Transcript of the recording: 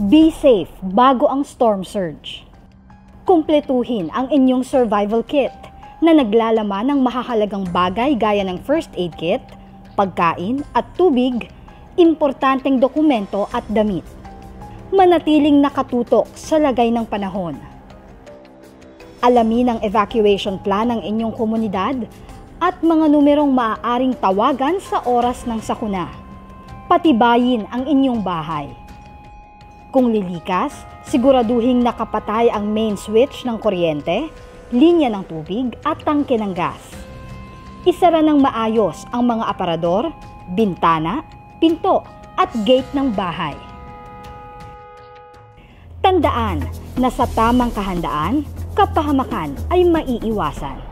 Be safe bago ang storm surge. Kumpletuhin ang inyong survival kit na naglalaman ng mahahalagang bagay gaya ng first aid kit, pagkain at tubig, importanteng dokumento at damit. Manatiling nakatutok sa lagay ng panahon. Alamin ang evacuation plan ng inyong komunidad at mga numerong maaaring tawagan sa oras ng sakuna. Patibayin ang inyong bahay. Kung lilikas, siguraduhing nakapatay ang main switch ng kuryente, linya ng tubig at tangke ng gas. Isara ng maayos ang mga aparador, bintana, pinto at gate ng bahay. Tandaan na sa tamang kahandaan, kapahamakan ay maiiwasan.